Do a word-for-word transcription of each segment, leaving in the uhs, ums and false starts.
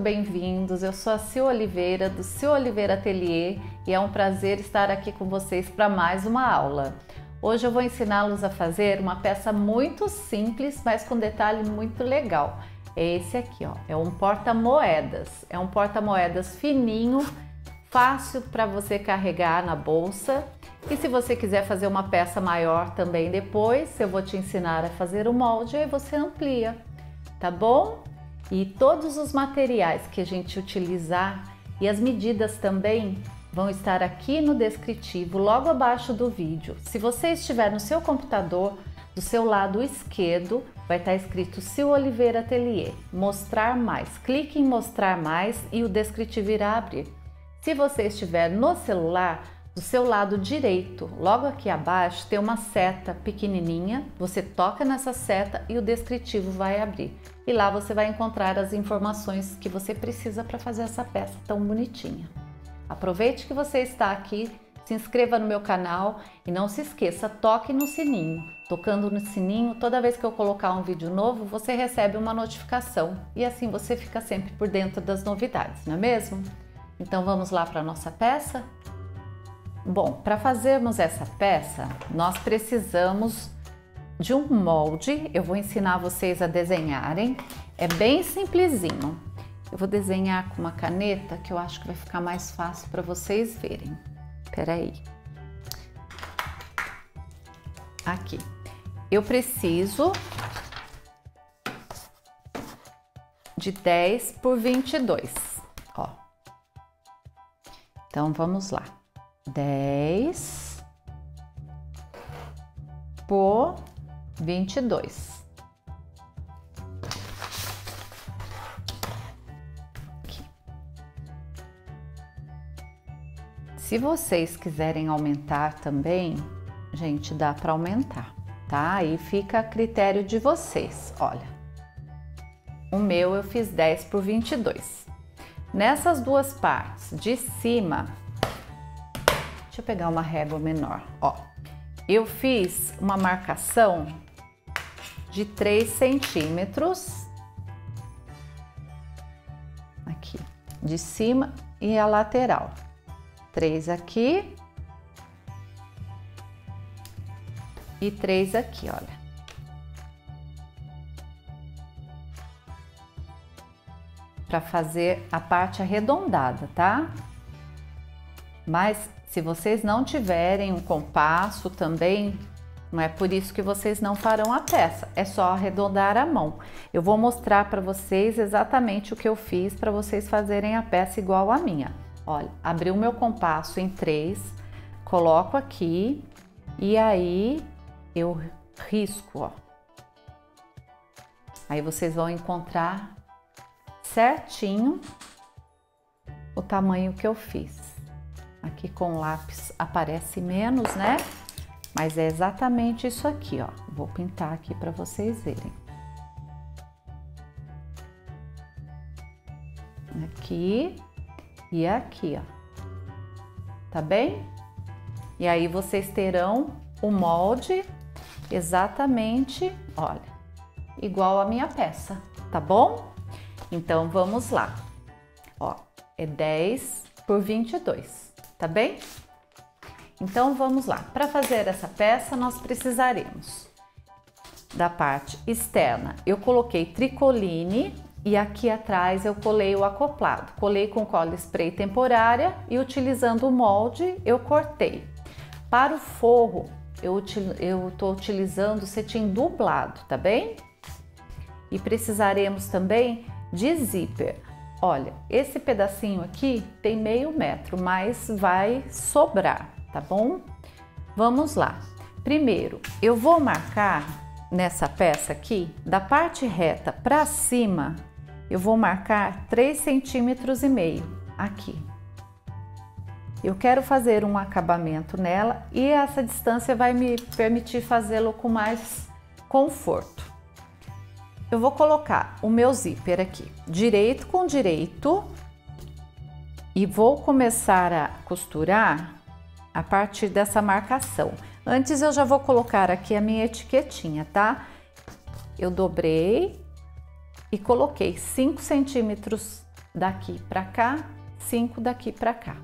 bem-vindos. Eu sou a Sil Oliveira, do Sil Oliveira Ateliê, e é um prazer estar aqui com vocês para mais uma aula. Hoje eu vou ensiná-los a fazer uma peça muito simples, mas com detalhe muito legal. É esse aqui, ó. É um porta-moedas. É um porta-moedas fininho, fácil para você carregar na bolsa. E se você quiser fazer uma peça maior também depois, eu vou te ensinar a fazer o molde e você amplia, tá bom? E todos os materiais que a gente utilizar e as medidas também vão estar aqui no descritivo, logo abaixo do vídeo. Se você estiver no seu computador, do seu lado esquerdo, vai estar escrito Sil Oliveira Ateliê, mostrar mais. Clique em mostrar mais e o descritivo irá abrir. Se você estiver no celular, do seu lado direito, logo aqui abaixo, tem uma seta pequenininha, você toca nessa seta e o descritivo vai abrir. E lá você vai encontrar as informações que você precisa para fazer essa peça tão bonitinha. Aproveite que você está aqui, se inscreva no meu canal e não se esqueça, toque no sininho. Tocando no sininho, toda vez que eu colocar um vídeo novo, você recebe uma notificação e assim você fica sempre por dentro das novidades, não é mesmo? Então vamos lá para a nossa peça? Bom, para fazermos essa peça, nós precisamos de um molde. Eu vou ensinar vocês a desenharem. É bem simplesinho. Eu vou desenhar com uma caneta que eu acho que vai ficar mais fácil para vocês verem. Espera aí. Aqui. Eu preciso de dez por vinte e dois, ó. Então vamos lá. dez por vinte e dois. Aqui. Se vocês quiserem aumentar também, gente, dá para aumentar, tá? Aí fica a critério de vocês. Olha, o meu eu fiz dez por vinte e dois. Nessas duas partes de cima, deixa eu pegar uma régua menor, ó. Eu fiz uma marcação de três centímetros aqui, de cima e a lateral. Três aqui e três aqui, olha. Para fazer a parte arredondada, tá? Mas se vocês não tiverem um compasso também, não é por isso que vocês não farão a peça, é só arredondar a mão. Eu vou mostrar para vocês exatamente o que eu fiz para vocês fazerem a peça igual a minha. Olha, abri o meu compasso em três, coloco aqui e aí eu risco, ó. Aí vocês vão encontrar certinho o tamanho que eu fiz. Aqui com lápis aparece menos, né? Mas é exatamente isso aqui, ó. Vou pintar aqui para vocês verem. Aqui e aqui, ó. Tá bem? E aí vocês terão o molde exatamente, olha, igual a minha peça, tá bom? Então vamos lá. Ó, é dez por vinte e dois. Tá bem? Então vamos lá. Para fazer essa peça nós precisaremos da parte externa. Eu coloquei tricoline e aqui atrás eu colei o acoplado. Colei com cola spray temporária e utilizando o molde eu cortei. Para o forro eu eu tô utilizando cetim dublado, tá bem? E precisaremos também de zíper. Olha, esse pedacinho aqui tem meio metro, mas vai sobrar, tá bom? Vamos lá. Primeiro, eu vou marcar nessa peça aqui, da parte reta para cima, eu vou marcar três centímetros e meio aqui. Eu quero fazer um acabamento nela e essa distância vai me permitir fazê-lo com mais conforto. Eu vou colocar o meu zíper aqui, direito com direito, e vou começar a costurar a partir dessa marcação. Antes eu já vou colocar aqui a minha etiquetinha, tá? Eu dobrei e coloquei cinco centímetros daqui para cá, cinco daqui para cá.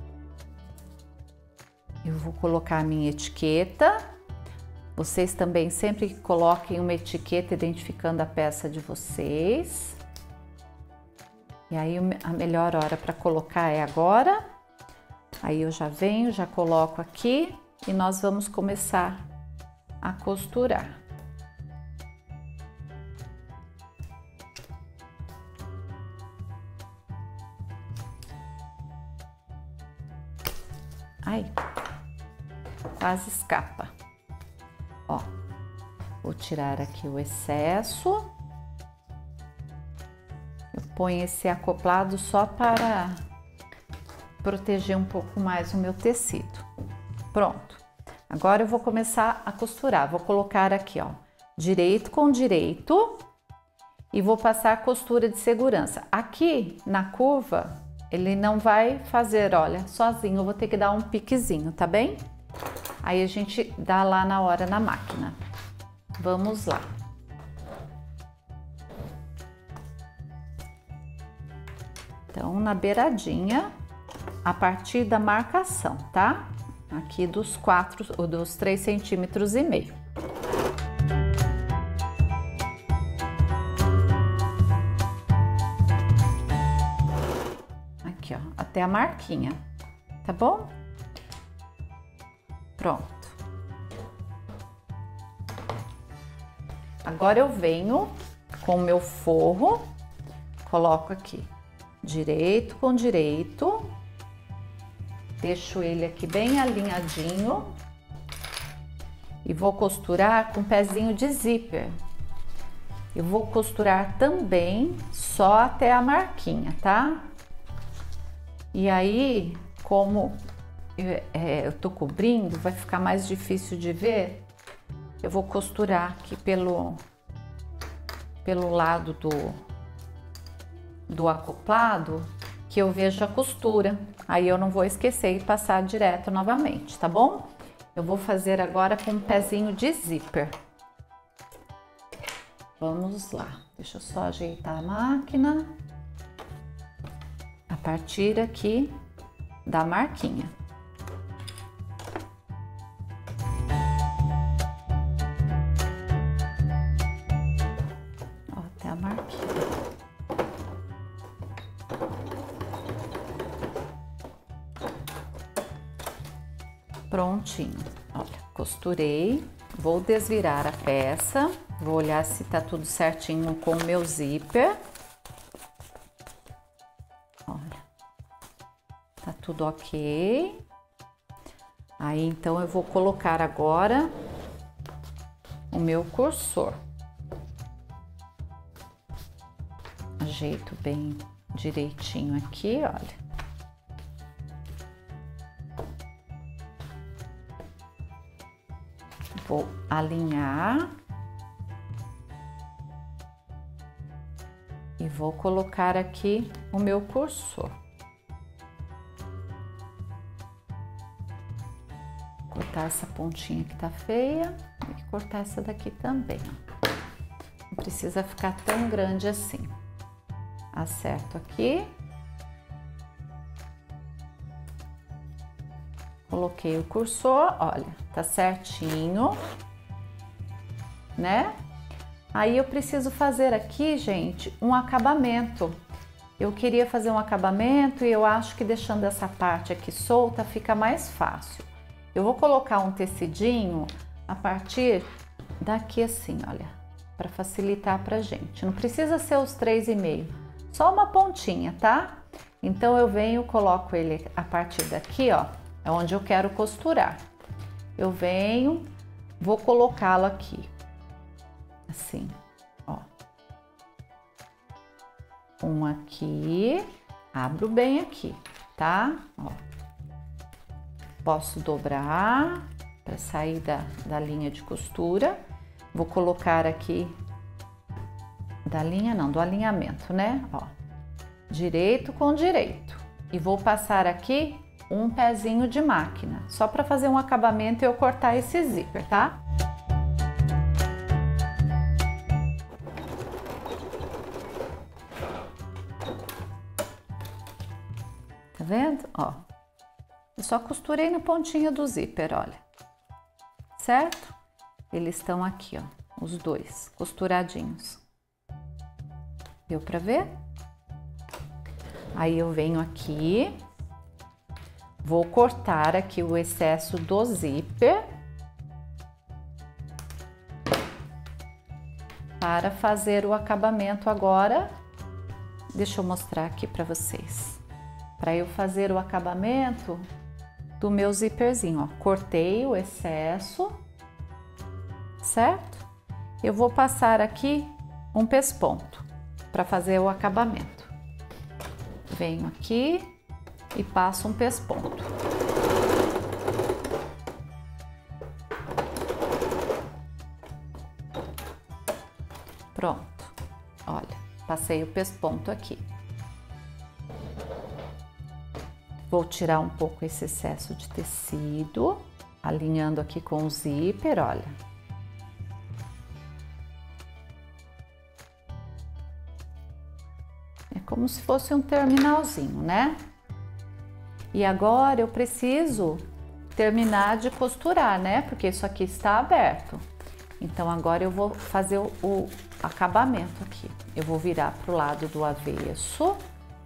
Eu vou colocar a minha etiqueta. Vocês também sempre coloquem uma etiqueta identificando a peça de vocês. E aí a melhor hora para colocar é agora. Aí eu já venho, já coloco aqui e nós vamos começar a costurar. Aí, quase escapa. Ó, vou tirar aqui o excesso. Eu ponho esse acoplado só para proteger um pouco mais o meu tecido. Pronto. Agora eu vou começar a costurar. Vou colocar aqui, ó, direito com direito e vou passar a costura de segurança. Aqui na curva, ele não vai fazer, olha, sozinho. Eu vou ter que dar um piquezinho, tá bem? Aí a gente dá lá na hora na máquina. Vamos lá. Então, na beiradinha, a partir da marcação, tá? Aqui dos quatro, ou dos três centímetros e meio. Aqui, ó, até a marquinha, tá bom? Pronto. Agora eu venho com o meu forro, coloco aqui, direito com direito, deixo ele aqui bem alinhadinho e vou costurar com pezinho de zíper. Eu vou costurar também só até a marquinha, tá? E aí, como eu, é, eu tô cobrindo, vai ficar mais difícil de ver, eu vou costurar aqui pelo, pelo lado do, do acoplado, que eu vejo a costura. Aí eu não vou esquecer e passar direto novamente, tá bom? Eu vou fazer agora com um pezinho de zíper. Vamos lá, deixa eu só ajeitar a máquina. A partir aqui da marquinha. Ó, até a marquinha. Prontinho. Olha, costurei. Vou desvirar a peça. Vou olhar se tá tudo certinho com o meu zíper. Olha, tá tudo ok. Aí, então, eu vou colocar agora o meu cursor. Ajeito bem direitinho aqui, olha. Vou alinhar e vou colocar aqui o meu cursor. Cortar essa pontinha que tá feia e cortar essa daqui também. Não precisa ficar tão grande assim. Acerto aqui. Coloquei o cursor, olha, tá certinho, né? Aí eu preciso fazer aqui, gente, um acabamento. Eu queria fazer um acabamento e eu acho que deixando essa parte aqui solta fica mais fácil. Eu vou colocar um tecidinho a partir daqui assim, olha, para facilitar pra gente. Não precisa ser os três e meio, só uma pontinha, tá? Então eu venho, coloco ele a partir daqui, ó. É onde eu quero costurar. Eu venho, vou colocá-lo aqui, assim, ó. Um aqui, abro bem aqui, tá? Ó. Posso dobrar para sair da, da linha de costura. Vou colocar aqui, da linha não, do alinhamento, né? Ó, direito com direito. E vou passar aqui um pezinho de máquina, só para fazer um acabamento e eu cortar esse zíper, tá? vendo? Ó, eu só costurei na pontinha do zíper, olha, certo? Eles estão aqui, ó, os dois costuradinhos. Deu pra ver? Aí eu venho aqui, vou cortar aqui o excesso do zíper para fazer o acabamento agora. Deixa eu mostrar aqui para vocês. Para eu fazer o acabamento do meu zíperzinho, ó, cortei o excesso, certo? Eu vou passar aqui um pesponto para fazer o acabamento. Venho aqui e passo um pesponto. Pronto, olha, passei o pesponto aqui. Vou tirar um pouco esse excesso de tecido, alinhando aqui com o zíper, olha. É como se fosse um terminalzinho, né? E agora eu preciso terminar de costurar, né? Porque isso aqui está aberto. Então agora eu vou fazer o, o acabamento aqui. Eu vou virar pro lado do avesso.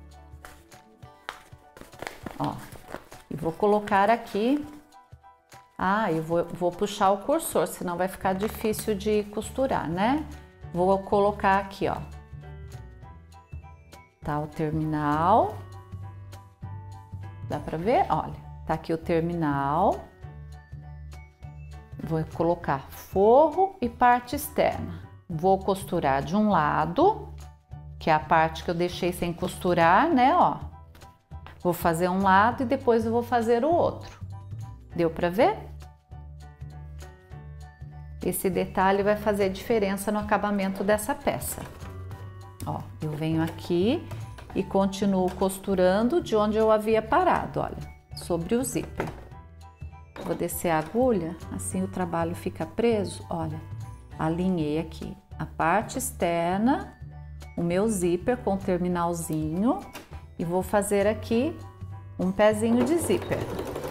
Ó, e vou colocar aqui. Ah, eu vou, vou puxar o cursor, senão vai ficar difícil de costurar, né? Vou colocar aqui, ó. Tá o terminal. Dá pra ver? Olha, tá aqui o terminal. Vou colocar forro e parte externa. Vou costurar de um lado, que é a parte que eu deixei sem costurar, né, ó. Vou fazer um lado e depois eu vou fazer o outro. Deu pra ver? Esse detalhe vai fazer diferença no acabamento dessa peça. Ó, eu venho aqui e continuo costurando de onde eu havia parado, olha, sobre o zíper. Vou descer a agulha, assim o trabalho fica preso, olha, alinhei aqui a parte externa, o meu zíper com o terminalzinho e vou fazer aqui um pezinho de zíper.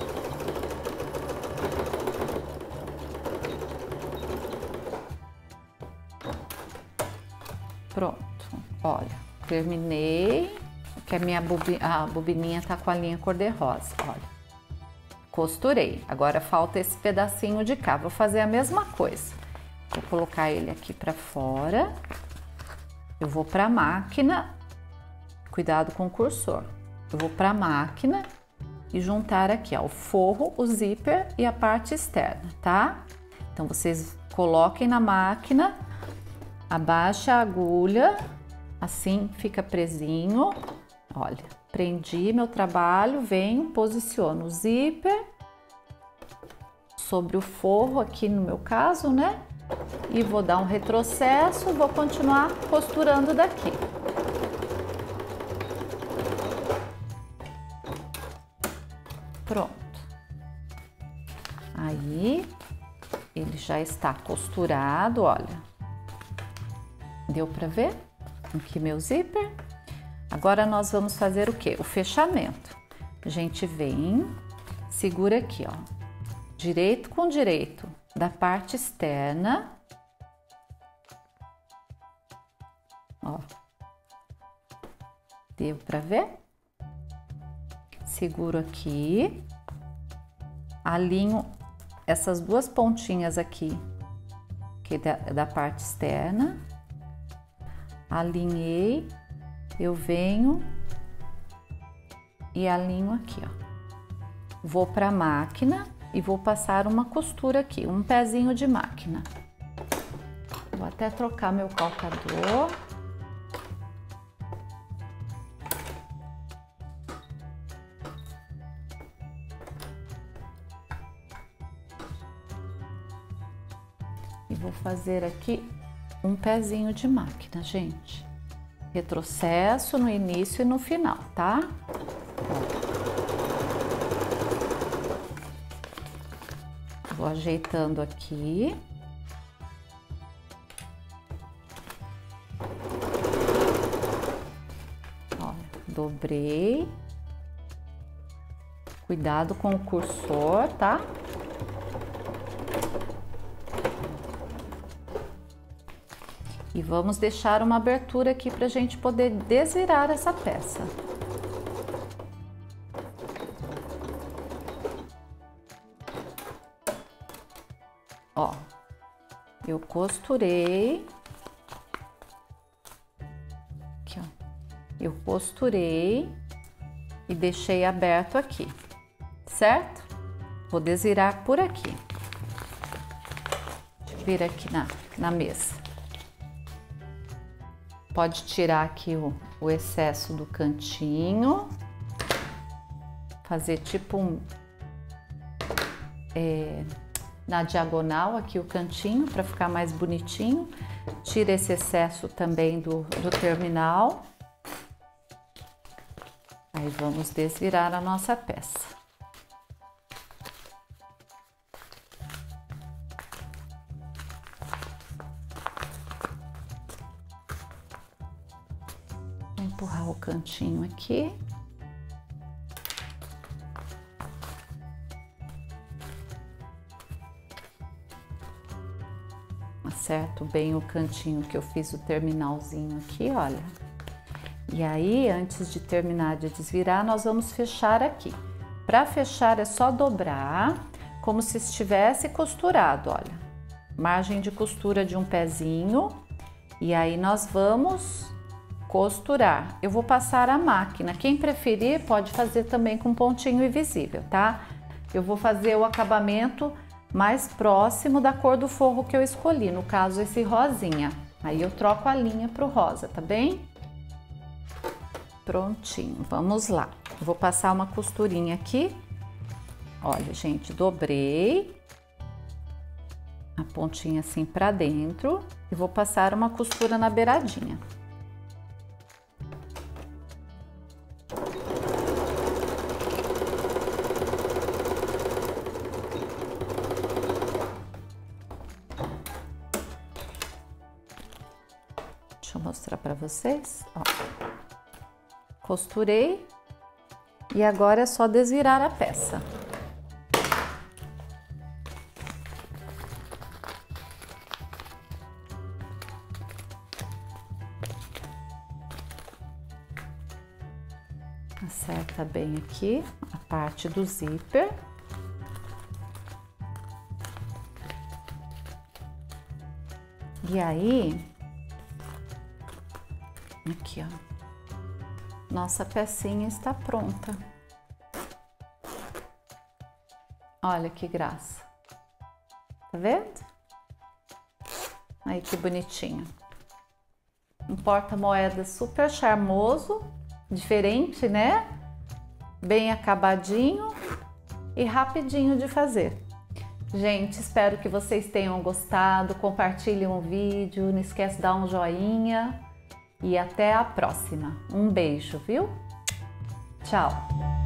Pronto, olha, terminei, que a minha bobi, a bobininha tá com a linha cor-de-rosa, olha. Costurei, agora falta esse pedacinho de cá, vou fazer a mesma coisa. Vou colocar ele aqui pra fora, eu vou pra máquina, cuidado com o cursor. Eu vou pra máquina e juntar aqui, ó, o forro, o zíper e a parte externa, tá? Então, vocês coloquem na máquina, abaixa a agulha, assim fica presinho, olha. Prendi meu trabalho, venho, posiciono o zíper sobre o forro aqui no meu caso, né? E vou dar um retrocesso, vou continuar costurando daqui. Pronto. Aí, ele já está costurado, olha. Deu pra ver? Aqui meu zíper. Agora nós vamos fazer o quê? O fechamento. A gente vem, segura aqui, ó, direito com direito da parte externa, ó, deu pra ver? Seguro aqui, alinho essas duas pontinhas aqui, que da, da parte externa, alinhei. Eu venho e alinho aqui, ó. Vou para a máquina e vou passar uma costura aqui, um pezinho de máquina. Vou até trocar meu calcador. E vou fazer aqui um pezinho de máquina, gente. Retrocesso no início e no final, tá? Ó. Vou ajeitando aqui. Ó, dobrei. Cuidado com o cursor, tá? E vamos deixar uma abertura aqui pra gente poder desvirar essa peça. Ó, eu costurei. Aqui, ó. Eu costurei e deixei aberto aqui, certo? Vou desvirar por aqui. Vira aqui na, na mesa. Pode tirar aqui o, o excesso do cantinho. Fazer tipo um... É, na diagonal aqui o cantinho para ficar mais bonitinho. Tira esse excesso também do, do terminal. Aí vamos desvirar a nossa peça. Vou empurrar o cantinho aqui. Acerto bem o cantinho que eu fiz o terminalzinho aqui, olha. E aí, antes de terminar de desvirar, nós vamos fechar aqui. Para fechar é só dobrar, como se estivesse costurado, olha. Margem de costura de um pezinho. E aí nós vamos costurar. Eu vou passar a máquina. Quem preferir pode fazer também com pontinho invisível, tá? Eu vou fazer o acabamento mais próximo da cor do forro que eu escolhi, no caso esse rosinha. Aí eu troco a linha pro rosa, tá bem? Prontinho, vamos lá. Vou passar uma costurinha aqui. Olha, gente, dobrei a pontinha assim pra dentro e vou passar uma costura na beiradinha. Deixa eu mostrar pra vocês, ó. Costurei e agora é só desvirar a peça. Acerta bem aqui a parte do zíper. E aí, aqui, ó. Nossa pecinha está pronta. Olha que graça. Tá vendo? Aí que bonitinho. Um porta-moedas super charmoso, diferente, né? Bem acabadinho e rapidinho de fazer. Gente, espero que vocês tenham gostado. Compartilhem o vídeo, não esquece de dar um joinha. E até a próxima. Um beijo, viu? Tchau!